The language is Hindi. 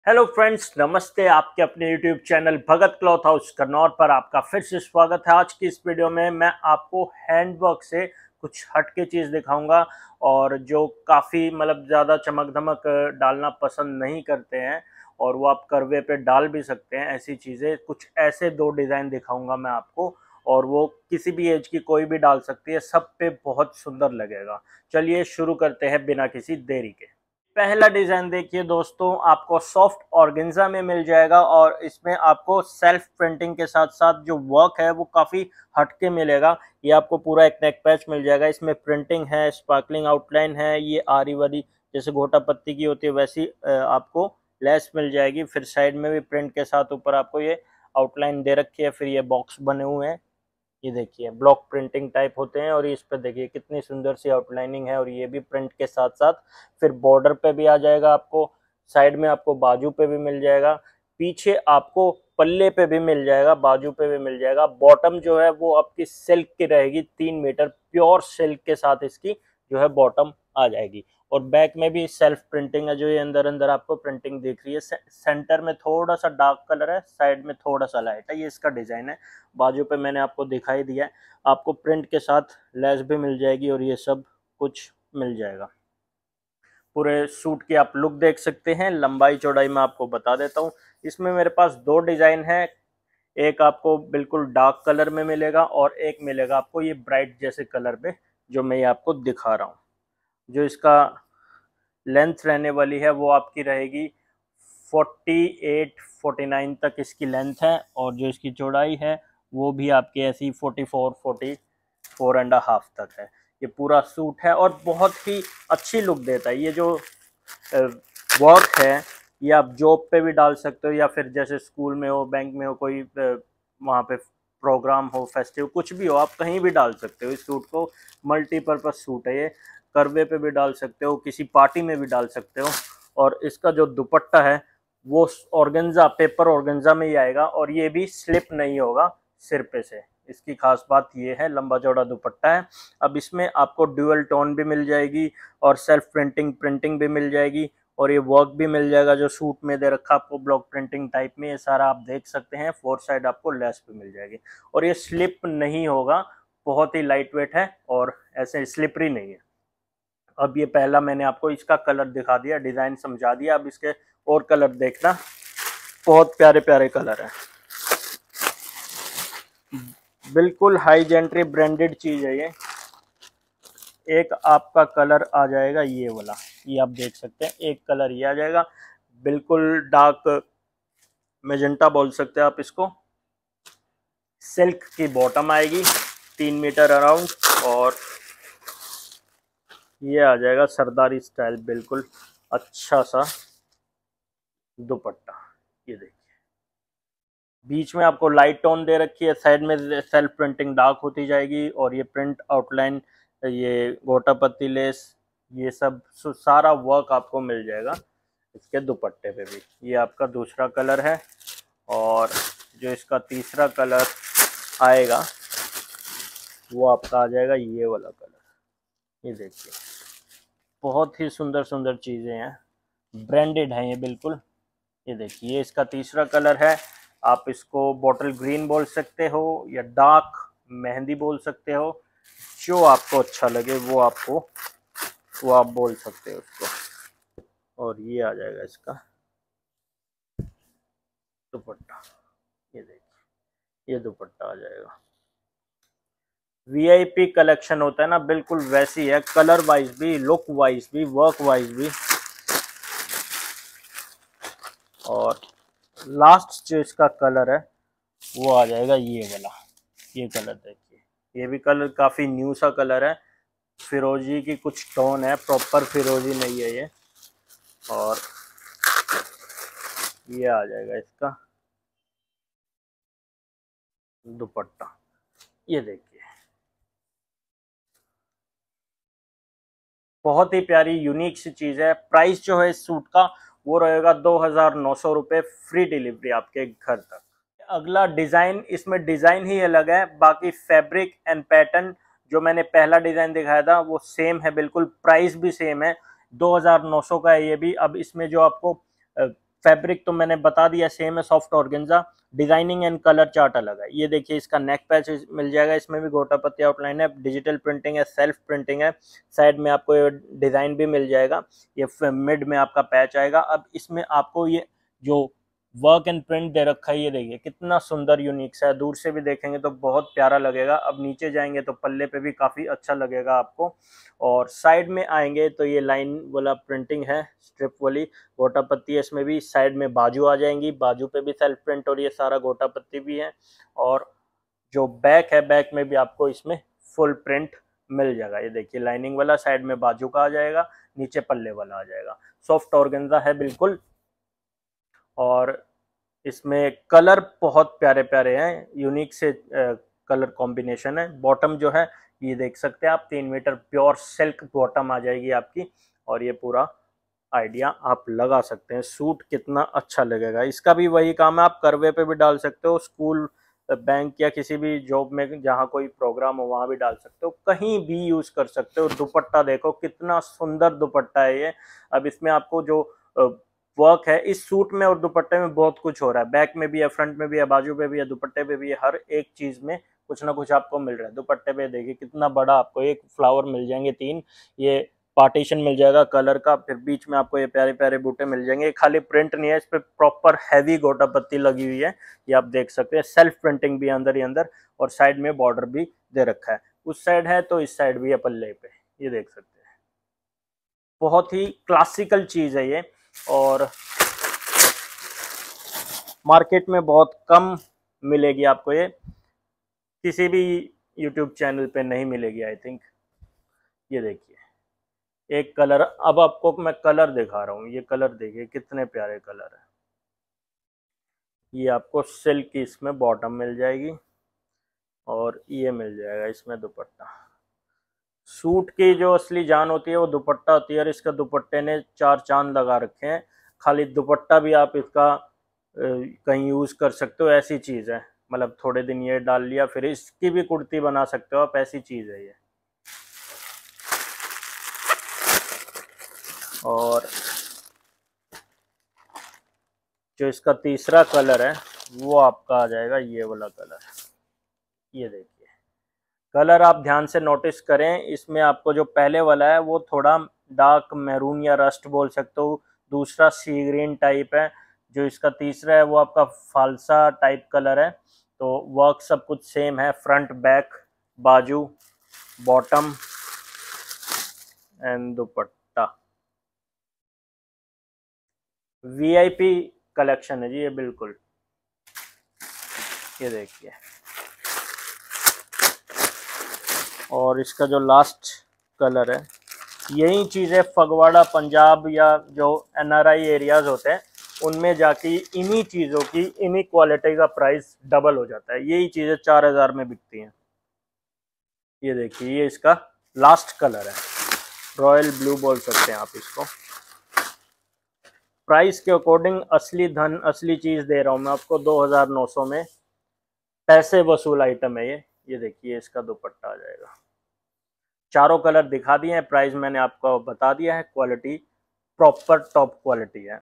हेलो फ्रेंड्स, नमस्ते। आपके अपने YouTube channel Bhagat cloth house Kannaur पर आपका फिर से स्वागत है। आज की इस वीडियो में मैं आपको हैंडवर्क से कुछ हटके चीज़ दिखाऊंगा और जो काफ़ी ज़्यादा चमक धमक डालना पसंद नहीं करते हैं और वो आप करवे पे डाल भी सकते हैं। ऐसी चीज़ें कुछ ऐसे दो डिज़ाइन दिखाऊंगा मैं आपको और वो किसी भी एज की कोई भी डाल सकती है, सब पे बहुत सुंदर लगेगा। चलिए शुरू करते हैं बिना किसी देरी के। पहला डिजाइन देखिए दोस्तों, आपको सॉफ्ट ऑर्गेन्जा में मिल जाएगा और इसमें आपको सेल्फ प्रिंटिंग के साथ साथ जो वर्क है वो काफ़ी हटके मिलेगा। ये आपको पूरा एक नेक पैच मिल जाएगा, इसमें प्रिंटिंग है, स्पार्कलिंग आउटलाइन है, ये आरी वाली जैसे घोटा पत्ती की होती है वैसी आपको लेस मिल जाएगी। फिर साइड में भी प्रिंट के साथ ऊपर आपको ये आउटलाइन दे रखी है। फिर ये बॉक्स बने हुए हैं, ये देखिए ब्लॉक प्रिंटिंग टाइप होते हैं और इस पे देखिए कितनी सुंदर सी आउटलाइनिंग है और ये भी प्रिंट के साथ साथ फिर बॉर्डर पे भी आ जाएगा, आपको साइड में आपको बाजू पे भी मिल जाएगा, पीछे आपको पल्ले पे भी मिल जाएगा, बाजू पे भी मिल जाएगा। बॉटम जो है वो आपकी सिल्क की रहेगी, 3 मीटर प्योर सिल्क के साथ इसकी जो है बॉटम आ जाएगी। और बैक में भी सेल्फ प्रिंटिंग है, जो ये अंदर अंदर आपको प्रिंटिंग दिख रही है। सेंटर में थोड़ा सा डार्क कलर है, साइड में थोड़ा सा लाइट है, ये इसका डिजाइन है। बाजू पे मैंने आपको दिखाई दिया है, आपको प्रिंट के साथ लेस भी मिल जाएगी और ये सब कुछ मिल जाएगा। पूरे सूट की आप लुक देख सकते हैं। लंबाई चौड़ाई मैं आपको बता देता हूँ। इसमें मेरे पास दो डिजाइन है, एक आपको बिल्कुल डार्क कलर में मिलेगा और एक मिलेगा आपको ये ब्राइट जैसे कलर में, जो मैं ये आपको दिखा रहा हूँ। जो इसका लेंथ रहने वाली है वो आपकी रहेगी 48-49 तक इसकी लेंथ है और जो इसकी चौड़ाई है वो भी आपकी ऐसी 44-44.5 तक है। ये पूरा सूट है और बहुत ही अच्छी लुक देता है। ये जो वर्क है ये आप जॉब पे भी डाल सकते हो या फिर जैसे स्कूल में हो, बैंक में हो, कोई वहाँ पे प्रोग्राम हो, फेस्टिव कुछ भी हो, आप कहीं भी डाल सकते हो। इस सूट को मल्टीपर्पज़ सूट है ये, करवे पे भी डाल सकते हो, किसी पार्टी में भी डाल सकते हो। और इसका जो दुपट्टा है वो ऑर्गेन्जा, पेपर ऑर्गेन्जा में ही आएगा और ये भी स्लिप नहीं होगा सिर पे से। इसकी खास बात ये है, लंबा चौड़ा दुपट्टा है। अब इसमें आपको ड्यूअल टोन भी मिल जाएगी और सेल्फ प्रिंटिंग भी मिल जाएगी और ये वर्क भी मिल जाएगा जो सूट में दे रखा आपको ब्लॉक प्रिंटिंग टाइप में। ये सारा आप देख सकते हैं। फोर साइड आपको लेस भी मिल जाएगी और ये स्लिप नहीं होगा, बहुत ही लाइट वेट है और ऐसे स्लिपरी नहीं है। अब ये पहला मैंने आपको इसका कलर दिखा दिया, डिजाइन समझा दिया। अब इसके और कलर देखना, बहुत प्यारे प्यारे कलर है, बिल्कुल हाई जेंट्री ब्रांडेड चीज है ये। एक आपका कलर आ जाएगा ये वाला, ये आप देख सकते हैं। एक कलर ये आ जाएगा, बिल्कुल डार्क मेजेंटा बोल सकते हैं आप इसको। सिल्क की बॉटम आएगी 3 मीटर अराउंड और ये आ जाएगा सरदारी स्टाइल, बिल्कुल अच्छा सा दुपट्टा। ये देखिए बीच में आपको लाइट टोन दे रखी है, साइड में सेल्फ प्रिंटिंग डार्क होती जाएगी और ये प्रिंट आउटलाइन, ये गोटा पत्ती लेस, ये सब सारा वर्क आपको मिल जाएगा इसके दुपट्टे पे भी। ये आपका दूसरा कलर है और जो इसका तीसरा कलर आएगा वो आपका आ जाएगा ये वाला कलर। ये देखिए बहुत ही सुंदर सुंदर चीज़ें हैं, ब्रांडेड हैं ये बिल्कुल। ये देखिए ये इसका तीसरा कलर है। आप इसको बॉटल ग्रीन बोल सकते हो या डार्क मेहंदी बोल सकते हो, जो आपको अच्छा लगे वो आप बोल सकते हो उसको। और ये आ जाएगा इसका दुपट्टा। ये देखिए ये दुपट्टा आ जाएगा। वीआईपी कलेक्शन होता है ना, बिल्कुल वैसी है, कलर वाइज भी, लुक वाइज भी, वर्क वाइज भी। और लास्ट जो इसका कलर है वो आ जाएगा ये वाला। ये कलर देखिए, ये भी कलर काफ़ी न्यू सा कलर है, फिरोजी की कुछ टोन है, प्रॉपर फिरोजी नहीं है ये। और ये आ जाएगा इसका दुपट्टा। ये देखिए बहुत ही प्यारी यूनिक सी चीज़ है। प्राइस जो है इस सूट का वो रहेगा 2,900 रुपये, फ्री डिलीवरी आपके घर तक। अगला डिज़ाइन, इसमें डिज़ाइन ही अलग है, बाकी फैब्रिक एंड पैटर्न जो मैंने पहला डिज़ाइन दिखाया था वो सेम है बिल्कुल, प्राइस भी सेम है, 2,900 का है ये भी। अब इसमें जो आपको फैब्रिक तो मैंने बता दिया सेम है, soft organza. Designing and colour chart अलग है। ये देखिए इसका नेक पैच मिल जाएगा, इसमें भी गोटा पत्ती आउटलाइन है, डिजिटल प्रिंटिंग है, सेल्फ प्रिंटिंग है। साइड में आपको ये डिजाइन भी मिल जाएगा। ये मिड में आपका पैच आएगा। अब इसमें आपको ये जो वर्क एंड प्रिंट दे रखा है, ये देखिए कितना सुंदर यूनिक सा है। दूर से भी देखेंगे तो बहुत प्यारा लगेगा। अब नीचे जाएंगे तो पल्ले पे भी काफी अच्छा लगेगा आपको। और साइड में आएंगे तो ये लाइन वाला प्रिंटिंग है, स्ट्रिप वाली गोटा पत्ती है। इसमें भी साइड में बाजू आ जाएंगी, बाजू पे भी सेल्फ प्रिंट और ये सारा गोटा पत्ती भी है। और जो बैक है, बैक में भी आपको इसमें फुल प्रिंट मिल जाएगा। ये देखिए लाइनिंग वाला, साइड में बाजू का आ जाएगा, नीचे पल्ले वाला आ जाएगा। सॉफ्ट ऑर्गेन्जा है बिल्कुल। और इसमें कलर बहुत प्यारे प्यारे हैं, यूनिक से कलर कॉम्बिनेशन है। बॉटम जो है ये देख सकते हैं आप, 3 मीटर प्योर सिल्क बॉटम आ जाएगी आपकी। और ये पूरा आइडिया आप लगा सकते हैं, सूट कितना अच्छा लगेगा। इसका भी वही काम है, आप करवे पे भी डाल सकते हो, स्कूल, बैंक या किसी भी जॉब में जहाँ कोई प्रोग्राम हो वहाँ भी डाल सकते हो, कहीं भी यूज कर सकते हो। दुपट्टा देखो कितना सुंदर दुपट्टा है ये। अब इसमें आपको जो वर्क है इस सूट में और दुपट्टे में बहुत कुछ हो रहा है। बैक में भी है, फ्रंट में भी है, बाजू पे भी है, दुपट्टे पे भी है, हर एक चीज में कुछ ना कुछ आपको मिल रहा है। दुपट्टे पे देखिए कितना बड़ा आपको एक फ्लावर मिल जाएंगे, 3 ये पार्टीशन मिल जाएगा कलर का। फिर बीच में आपको ये प्यारे प्यारे बूटे मिल जाएंगे। खाली प्रिंट नहीं है, इस पे प्रॉपर हैवी गोटा पत्ती लगी हुई है, ये आप देख सकते हैं। सेल्फ प्रिंटिंग भी अंदर ही अंदर, और साइड में बॉर्डर भी दे रखा है। उस साइड है तो इस साइड भी है पल्ले पे, ये देख सकते हैं। बहुत ही क्लासिकल चीज है ये, और मार्केट में बहुत कम मिलेगी आपको ये, किसी भी यूट्यूब चैनल पे नहीं मिलेगी आई थिंक। ये देखिए एक कलर, अब आपको मैं कलर दिखा रहा हूँ, ये कलर देखिए कितने प्यारे कलर है। ये आपको सिल्क की इसमें बॉटम मिल जाएगी, और ये मिल जाएगा इसमें दुपट्टा। सूट की जो असली जान होती है वो दुपट्टा होती है, और इसका दुपट्टे ने 4 चांद लगा रखे हैं। खाली दुपट्टा भी आप इसका कहीं यूज कर सकते हो, ऐसी चीज है। मतलब थोड़े दिन ये डाल लिया, फिर इसकी भी कुर्ती बना सकते हो आप, ऐसी चीज है ये। और जो इसका तीसरा कलर है वो आपका आ जाएगा ये वाला कलर। ये देखिए कलर आप ध्यान से नोटिस करें, इसमें आपको जो पहले वाला है वो थोड़ा डार्क मैरून या रस्ट बोल सकते हो, दूसरा सी ग्रीन टाइप है। जो इसका तीसरा है वो आपका फालसा टाइप कलर है। तो वर्क सब कुछ सेम है, फ्रंट बैक बाजू bottom and dupatta. VIP collection है जी ये बिल्कुल। ये देखिए, और इसका जो लास्ट कलर है, यही चीज़ें फगवाड़ा पंजाब या जो एनआरआई एरियाज होते हैं उनमें जाके इन्हीं चीज़ों की, इन्हीं क्वालिटी का प्राइस डबल हो जाता है। यही चीज़ें 4000 में बिकती हैं। ये देखिए ये इसका लास्ट कलर है, रॉयल ब्लू बोल सकते हैं आप इसको। प्राइस के अकॉर्डिंग असली धन, असली चीज़ दे रहा हूँ मैं आपको 2900 में। पैसे वसूल आइटम है ये। ये देखिए इसका दुपट्टा आ जाएगा। चारों कलर दिखा दिए हैं, प्राइस मैंने आपको बता दिया है, क्वालिटी प्रॉपर टॉप क्वालिटी है।